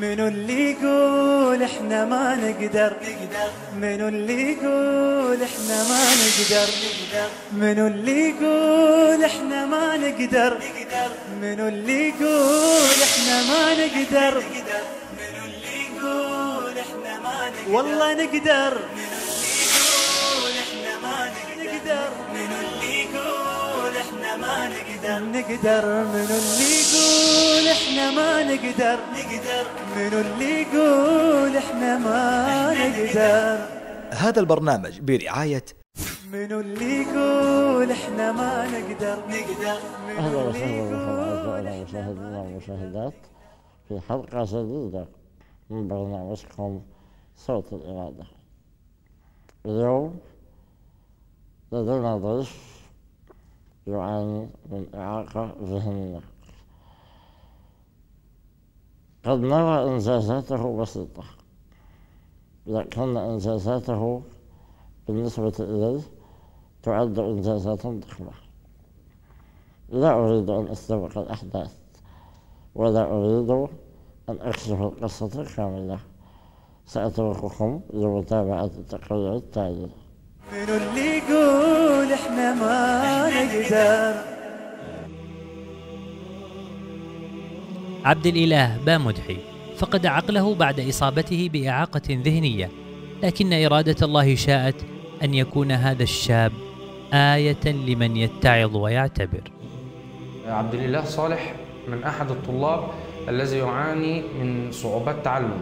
منو اللي يقول احنا ما نقدر؟ منو اللي يقول احنا ما نقدر؟ منو اللي يقول احنا ما نقدر؟ منو اللي يقول احنا ما نقدر؟ منو اللي يقول احنا ما نقدر؟ والله نقدر. منو اللي يقول احنا ما نقدر؟ منو اللي يقول احنا ما نقدر؟ منو اللي يقول احنا ما نقدر؟ منو اللي يقول احنا ما نقدر؟ هذا البرنامج برعاية منو اللي يقول احنا ما نقدر؟ أهلا وسهلا بالمشاهدين والمشاهدات في حلقة جديدة من برنامجكم صوت الإرادة. اليوم لدينا ضيف يعاني من إعاقة ذهنية. قد نرى إنجازاته بسيطة، لكن إنجازاته بالنسبة إليه تعد إنجازات ضخمة. لا أريد أن أستبق الأحداث، ولا أريد أن أكشف القصة كاملة. سأترككم لمتابعة التقرير التالي. منو اللي يقول احنا ما نقدر؟ عبد الإله بامدحي فقد عقله بعد إصابته بإعاقة ذهنية، لكن إرادة الله شاءت أن يكون هذا الشاب آية لمن يتعظ ويعتبر. عبد الإله صالح من أحد الطلاب الذي يعاني من صعوبات تعلم،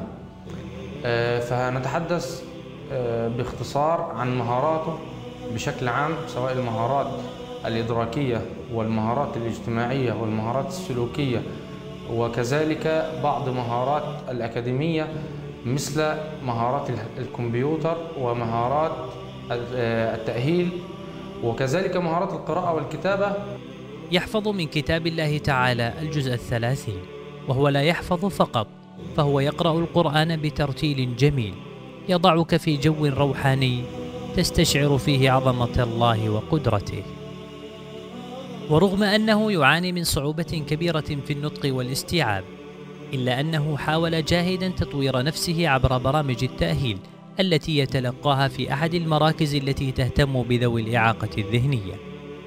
فنتحدث باختصار عن مهاراته بشكل عام، سواء المهارات الإدراكية والمهارات الاجتماعية والمهارات السلوكية، وكذلك بعض مهارات الأكاديمية مثل مهارات الكمبيوتر ومهارات التأهيل، وكذلك مهارات القراءة والكتابة. يحفظ من كتاب الله تعالى الجزء 30، وهو لا يحفظ فقط، فهو يقرأ القرآن بترتيل جميل يضعك في جو روحاني تستشعر فيه عظمة الله وقدرته. ورغم أنه يعاني من صعوبة كبيرة في النطق والاستيعاب، إلا أنه حاول جاهدا تطوير نفسه عبر برامج التأهيل التي يتلقاها في أحد المراكز التي تهتم بذوي الإعاقة الذهنية.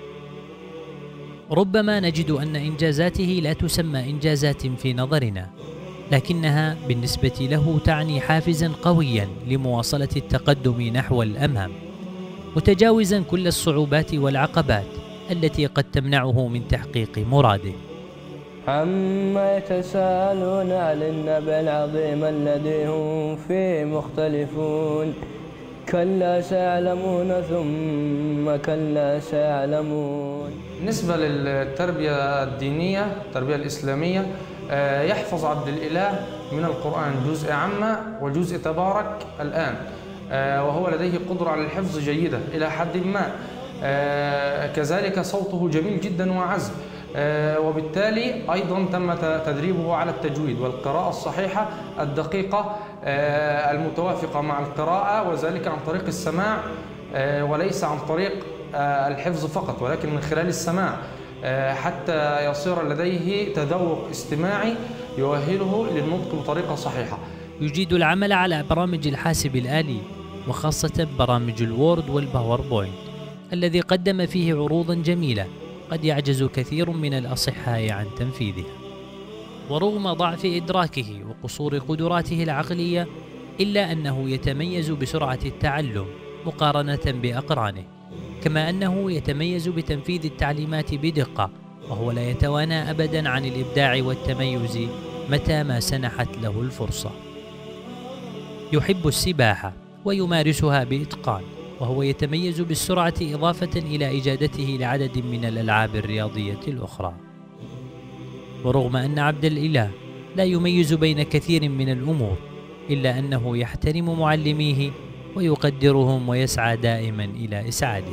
ربما نجد أن إنجازاته لا تسمى إنجازات في نظرنا، لكنها بالنسبة له تعني حافزا قويا لمواصلة التقدم نحو الأمام، متجاوزا كل الصعوبات والعقبات التي قد تمنعه من تحقيق مراده. عما يتساءلون عن النبأ العظيم الذي هم فيه مختلفون، كلا سيعلمون ثم كلا سيعلمون. بالنسبة للتربية الدينية، التربية الإسلامية، يحفظ عبد الإله من القرآن جزء عامة وجزء تبارك الآن، وهو لديه قدرة على الحفظ جيدة إلى حد ما. كذلك صوته جميل جدا وعذب، وبالتالي أيضا تم تدريبه على التجويد والقراءة الصحيحة الدقيقة المتوافقة مع القراءة، وذلك عن طريق السماع وليس عن طريق الحفظ فقط، ولكن من خلال السماع حتى يصير لديه تذوق استماعي يؤهله للنطق بطريقة صحيحة. يجيد العمل على برامج الحاسب الآلي، وخاصة برامج الوورد والباوربوينت، الذي قدم فيه عروضا جميلة قد يعجز كثير من الأصحاء عن تنفيذها. ورغم ضعف إدراكه وقصور قدراته العقلية، إلا أنه يتميز بسرعة التعلم مقارنة بأقرانه، كما أنه يتميز بتنفيذ التعليمات بدقة، وهو لا يتوانى أبدا عن الإبداع والتميز متى ما سنحت له الفرصة. يحب السباحة ويمارسها بإتقان، وهو يتميز بالسرعة إضافة إلى إجادته لعدد من الألعاب الرياضية الأخرى. ورغم أن عبد الإله لا يميز بين كثير من الأمور، إلا أنه يحترم معلميه ويقدرهم ويسعى دائما إلى إسعاده.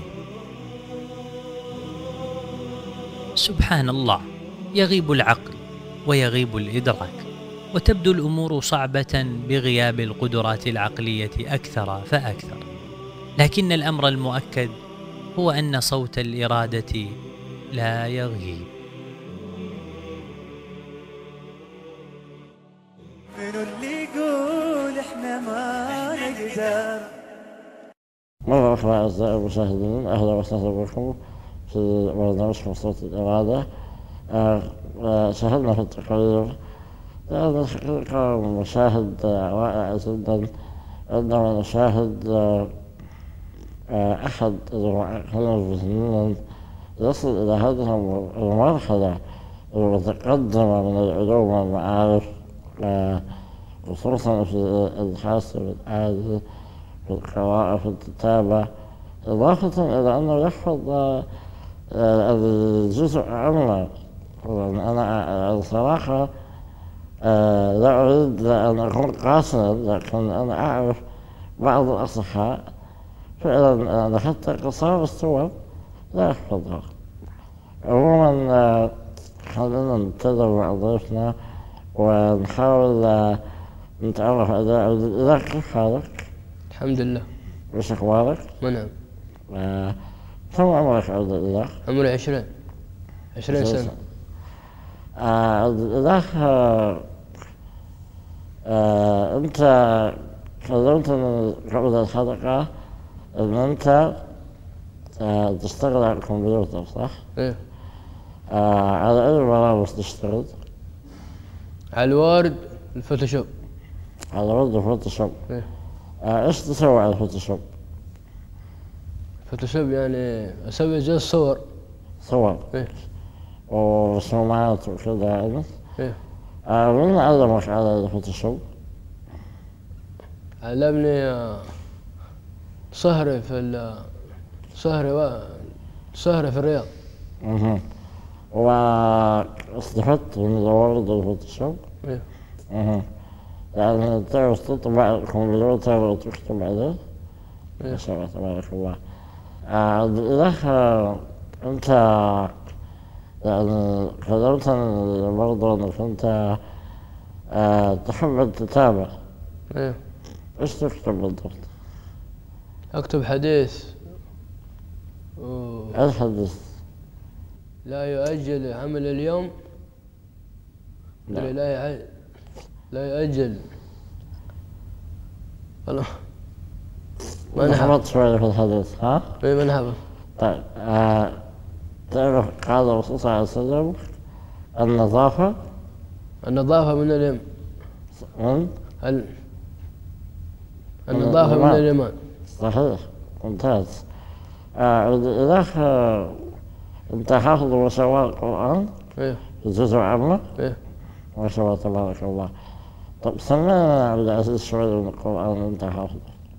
سبحان الله، يغيب العقل ويغيب الإدراك، وتبدو الأمور صعبة بغياب القدرات العقلية أكثر فأكثر، لكن الأمر المؤكد هو أن صوت الإرادة لا يغيب. منو الأخوة أعزائي المشاهدين، أهلا وسهلا بكم في برنامجكم صوت الإرادة. شاهدنا في التقرير هذا الحقيقة مشاهد رائعة جدا عندما نشاهد أحد المعاقين الذهنيين يصل إلى هذه المرحلة المتقدمة من العلوم والمعارف، خصوصا في الحاسب الآلي، في القراءة، في الكتابة، إضافة إلى أنه يحفظ الجزء عامة. أنا صراحة لا أريد أن أكون قاسيا، لكن أنا أعرف بعض الأصحاء فعلا حتى قصار الصور لا يحفظها. عموما خلينا نبتدأ مع ضيفنا ونحاول نتعرف على كيف حالك؟ الحمد لله. وش أخبارك؟ نعم. كم عمرك عبد الإله؟ عمري 20 سنة. عبد الإله، أنت كلمتني قبل الحلقة إن أنت تشتغل على الكمبيوتر، صح؟ إيه. على أي برامج تشتغل؟ على الوورد، الفوتوشوب. على وورد الفوتوشوب. إيه. إيش تسوي على الفوتوشوب؟ الفوتوشوب يعني أسوي زي الصور. صور. إيه. ورسومات وكذا يعني. إيه. مين علمك على الفوتوشوب؟ علمني صهري في صهري في الرياض. واستفدت من الوورد والفوتوشوب؟ إيه. يعني تعرف تطبع الكمبيوتر وتكتب عليه؟ إيه. ما شاء الله تبارك الله. عبد الإله، أنت يعني كلمتني برضه إنك أنت تحب الكتابة. إيه. إيش تكتب بالضبط؟ أكتب حديث الحديث لا يؤجل عمل اليوم. لا يؤجل. والله ما نحبط شوية في الحديث، ها؟ إيه، ما نحبط. طيب، تعرف قال الرسول صلى الله عليه وسلم النظافة من اليم. من؟ النظافة من الإيمان. صحيح، ممتاز. الإله، أنت حافظ وسوى القرآن؟ إيه. جزء عامة؟ إيه. ما شاء الله تبارك الله. طب سمعنا عبد العزيز شوية من القرآن أنت حافظ.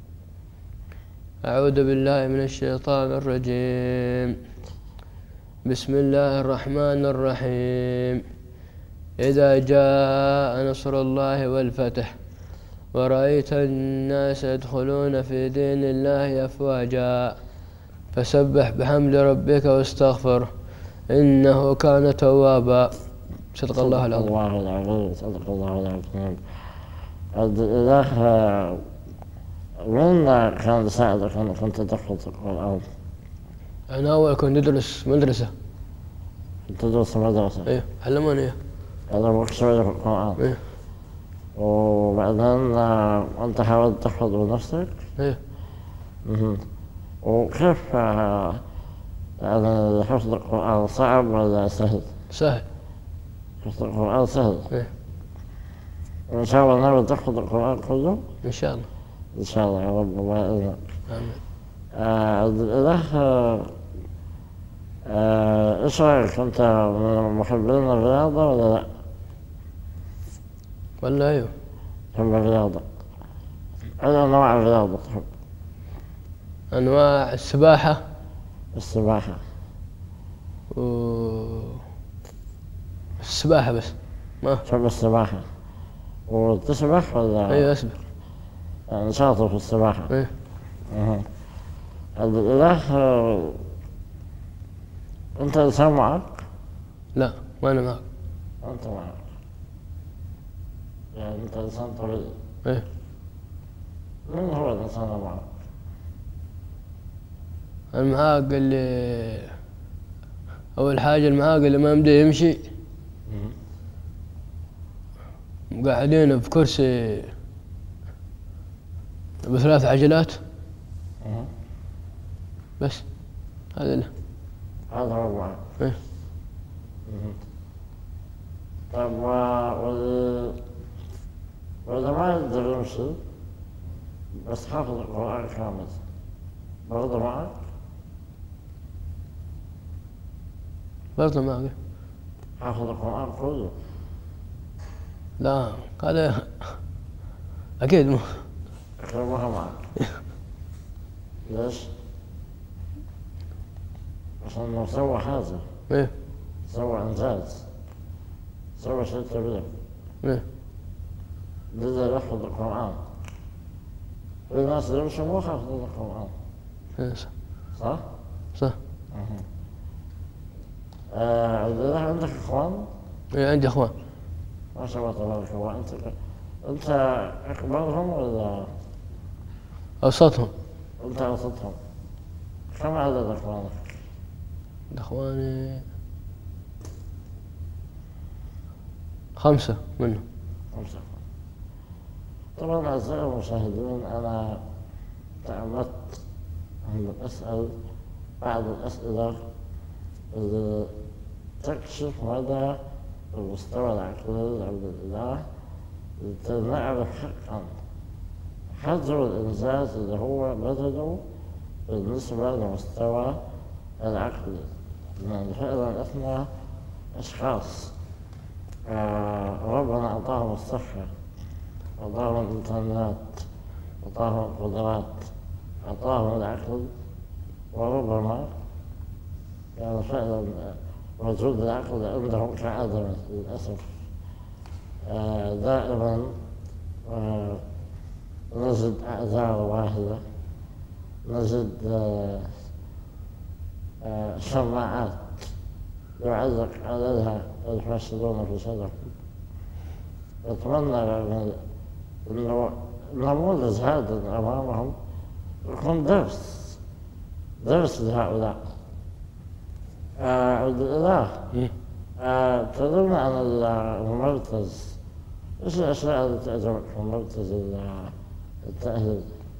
أعوذ بالله من الشيطان الرجيم. بسم الله الرحمن الرحيم. إذا جاء نصر الله والفتح ورأيت الناس يدخلون في دين الله أفواجا فسبح بحمد ربك واستغفره إنه كان توابا. صدق الله العظيم. الله العظيم. صدق الله العظيم. عبد الإله، من كان يساعدك أنك أنت تحفظ القرآن؟ أنا أول كنت أدرس مدرسة. تدرس مدرسة؟ إيه، علموني إياه. علموك شوية في القرآن؟ إيه. وبعدين أنت حاولت تحفظ بنفسك؟ إيه. وكيف يعني حفظ القرآن صعب ولا سهل؟ سهل. حفظ القرآن سهل؟ إيه. إن شاء الله ناوي تحفظ القرآن كله؟ إن شاء الله. إن شاء الله يا رب، الله يعينك. آمين. عبد الإله، إيش رأيك أنت من محبين الرياضة ولا لا؟ ولا أيوه. تحب الرياضة؟ أي أنواع الرياضة تحب؟ أنواع السباحة. السباحة. السباحة بس. ما تحب السباحة وتسبح ولا؟ أيوه أسبح. يعني شاطر في السباحة. إيه. عبد الإله، أنت إنسان معك؟ لا، ما أنا معك. أنت معك، يعني أنت إنسان طبيعي. إيه. من هو الإنسان معك؟ المعاق اللي أول حاجة المعاق اللي ما يمدي يمشي قاعدين في كرسي ب3 عجلات بس هذا له. هذا هو معك. إيه. طيب وإذا ما يقدر يمشي بس حافظ القرآن كامل برضه معك؟ برضه معك. حافظ القرآن كله؟ لا هذا أكيد مو. ما معك. ليش؟ عشان سوى حاجة، إيه. سوى إنجاز، سوى شيء كبير، إيه. بدأ يحفظ القرآن. في ناس يمشوا مو حافظين القرآن. إيه صح. صح؟ صح. إذا عندك إخوان؟ إيه عندي إخوان. ما شاء الله تبارك الله. أنت أكبرهم ولا؟ أوسطهم. أنت أوسطهم. كم عدد إخوانك؟ إخواني 5 منهم. 5. طبعا أعزائي المشاهدين، أنا تعمدت أن أسأل بعض الأسئلة اللي تكشف مدى المستوى العقلي لعبد الإله، لنعرف حقا حجم الإنجاز اللي هو بذله بالنسبة لمستوى العقل. لأن فعلا إحنا أشخاص ربنا أعطاهم الصحة، أعطاهم الإمكانيات، أعطاهم القدرات، أعطاهم العقل، وربما كان فعلا وجود العقل عندهم كعدم للأسف. دائما نجد أعذار واحدة، نجد شماعات يعلق عليها الفاسدون في صدر. أتمنى أنه النموذج هذا أمامهم يكون درس لهؤلاء. عبد الإله، تكلمنا عن المركز. إيش الأشياء اللي تعجبك في مركز التأهيل؟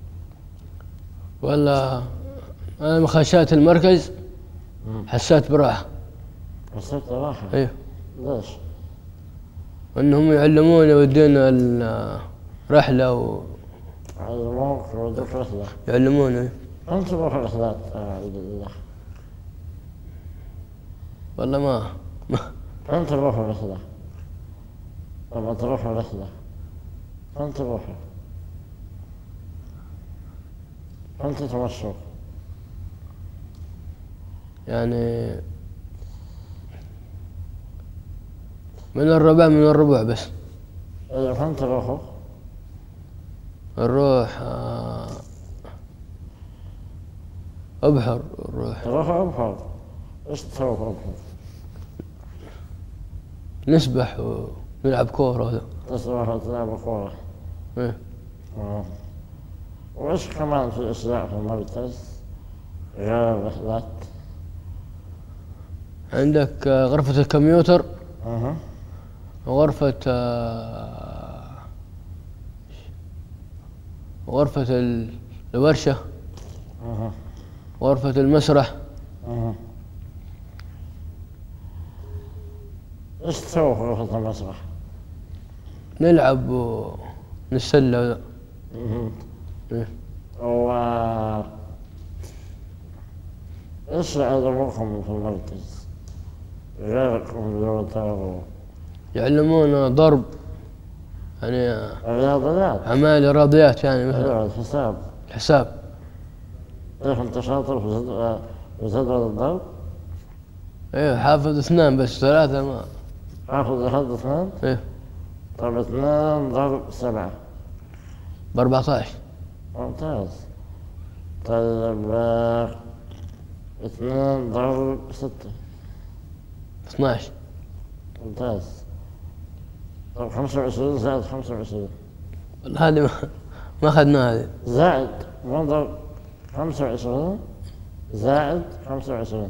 ولا أنا لما خشيت المركز حسيت براحة. حسيت براحة؟ أيوه. ليش؟ إنهم يعلمونا يودونا الرحلة يعلموك يودوك رحلة؟ يعلمونا. كم تروح رحلات عبد الإله؟ والله ما كم تروح رحلة؟ لما تروح رحلة كم تروح؟ كم تتمشوا؟ يعني من الربع بس. إذا كم تروحوا؟ نروح أبحر. تروحوا أبحر؟ إيش تسووا في أبحر؟ نسبح ونلعب كورة. تسبحوا وتلعبوا كورة؟ إيه. وإيش كمان في أشياء في المركز غير الرحلات؟ عندك غرفة الكمبيوتر، وغرفة الورشة، غرفة المسرح. إيش تسوي في غرفة المسرح؟ نلعب ونتسلى. إيه. إيش يعلموكم في المركز غير الكمبيوتر؟ يعلمونا ضرب، يعني الرياضيات، أعمال الرياضيات، يعني مثلا الحساب. كيف أنت شاطر في جدول الضرب؟ إيه حافظ 2 بس 3 ما حافظ لحد 2؟ إيه. طيب 2 ضرب 7 ب14. ممتاز. طيب 2 ضرب 6 12. ممتاز. طيب 25 زائد 25؟ هذه ما أخذنا هذه. زائد منظر 25 زائد 25.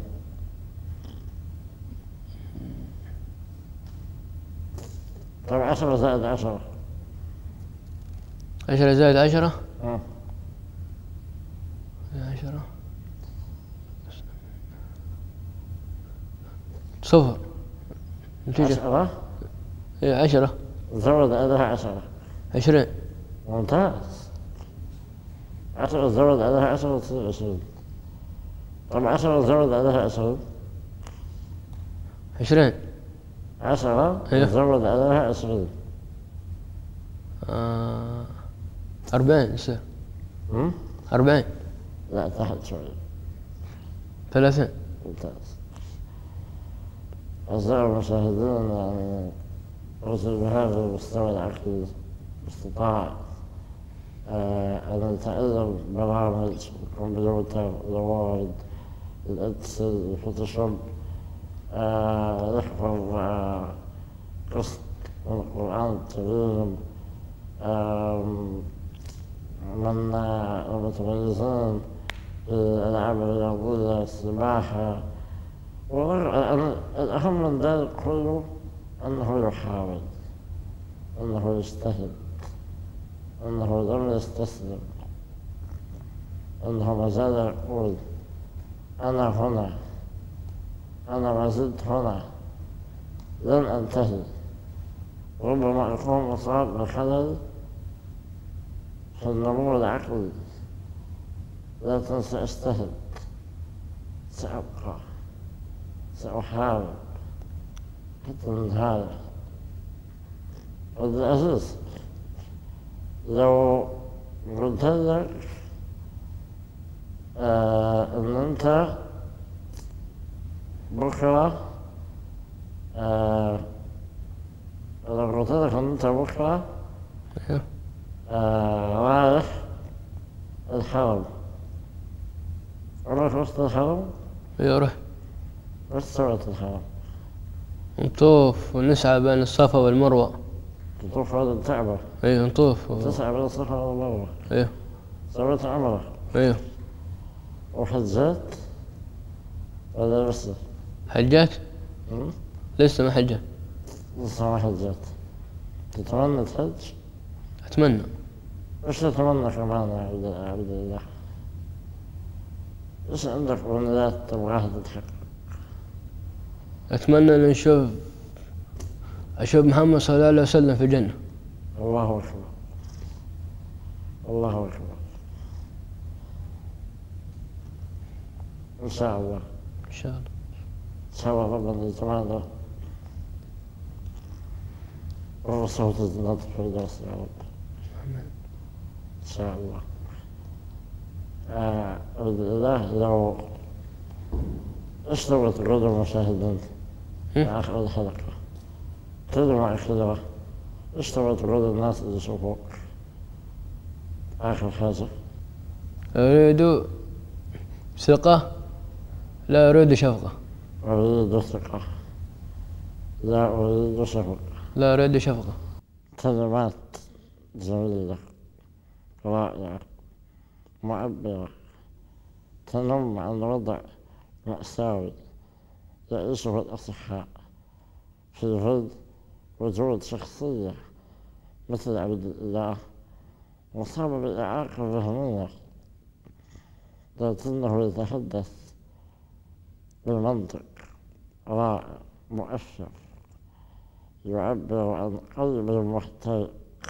طيب 10 زائد 10؟ 10 زائد 10. 10 صفر. نتيجة 10. إيه 10. زود عليها 10. 20. ممتاز. 10 زود عليها 10 تصير 20. طب 10 زود عليها 20. 20. 10 أيوه. زود عليها 20. 40 يصير. هم؟ 40. لا تحت شوي. 30. ممتاز. أعزائي المشاهدين، يعني أرسل بهذا المستوى العقلي استطاع أن يتعلم برامج الكمبيوتر، الوورد، الإكسل، الفوتوشوب، يحفظ قسط من القرآن الكريم. من المتميزين في الألعاب الرياضية، السباحة. الأهم من ذلك كله أنه يحاول، أنه يجتهد، أنه لم يستسلم، أنه ما زال يقول أنا هنا، أنا ما زلت هنا، لن أنتهي. ربما يكون مصاب بخلل في النمو العقلي، لكن سأجتهد، سأبقى، سأحاول حتى النهاية. عبد العزيز، لو قلت لك إن أنت بكرة، لو قلت لك إن أنت بكرة رايح الحرم، عمرك رحت الحرم؟ إيه روح. وش سويت الحرم؟ نطوف ونسعى بين الصفا والمروة. تطوف حول الكعبة؟ إيه نطوف تسعى بين الصفا والمروة؟ إيه. سويت عمرة؟ إيه. وحجيت ولا لسه؟ حجات؟ لسه ما حجت. لسه ما حجيت. تتمنى تحج؟ أتمنى. وش تتمنى كمان يا عبد الله؟ وش عندك أمنيات تبغاها تتحقق؟ أتمنى أن أشوف محمد صلى الله عليه وسلم في الجنة. الله أكبر، الله أكبر. إن شاء الله، إن شاء الله. إن شاء الله ربنا يجمعنا وصوت الجنة في الدرس يا رب. إن شاء الله. عبد الله، لو إيش تبغى تقول للمشاهدين في آخر الحلقة؟ كلمة أخيرة، إيش تبغى تقول للناس اللي يشوفوك؟ آخر حاجة. أريد ثقة، لا أريد شفقة. أريد ثقة، لا أريد شفقة. لا أريد شفقة. كلمات جميلة رائعة معبرة، تنم عن وضع مأساوي يعيشه الأصحاء في ظل وجود شخصية مثل عبد الله مصابة بالإعاقة ذهنية، لكنه يتحدث بمنطق رائع مؤثر، يعبر عن قلب محترق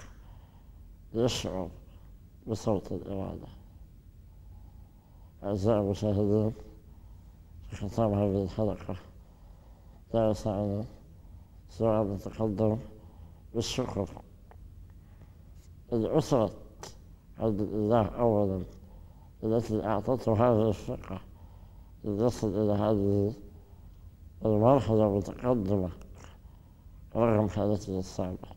يشعر بصوت الإرادة. أعزائي المشاهدين، في ختام هذه الحلقة لا يسعني سوى أن أتقدم بالشكر لأسرة عبد الله أولا، التي أعطته هذه الثقة ليصل إلى هذه المرحلة المتقدمة رغم حالته الصعبة.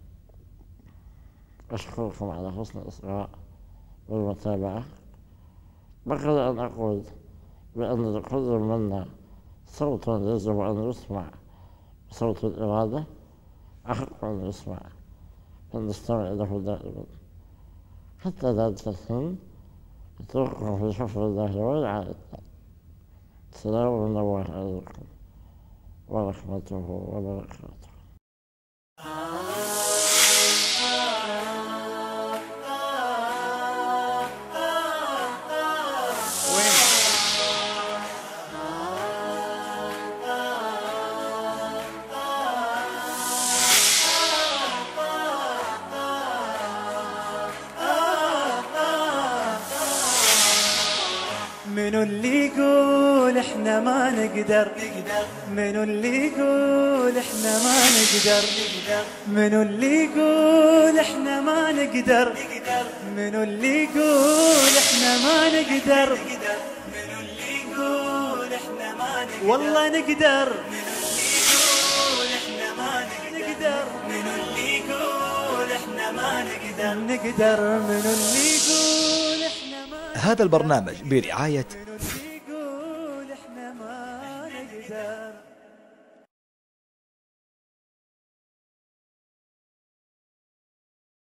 أشكركم على حسن الإصغاء والمتابعة. بقي أن أقول بأن لكل منا صوت يجب أن يسمع، صوت الإرادة أحق أن يسمع، فلنستمع له دائما. حتى ذلك الحين أترككم في حفظ الله ورعايته. السلام الله عليكم ورحمته وبركاته. منو اللي يقول احنا ما نقدر؟ منو اللي يقول احنا ما نقدر؟ منو اللي يقول احنا ما نقدر؟ منو اللي يقول احنا ما نقدر؟ منو اللي يقول احنا ما نقدر؟ والله نقدر. منو اللي يقول احنا ما نقدر؟ نقدر. منو اللي يقول احنا ما نقدر؟ هذا البرنامج برعاية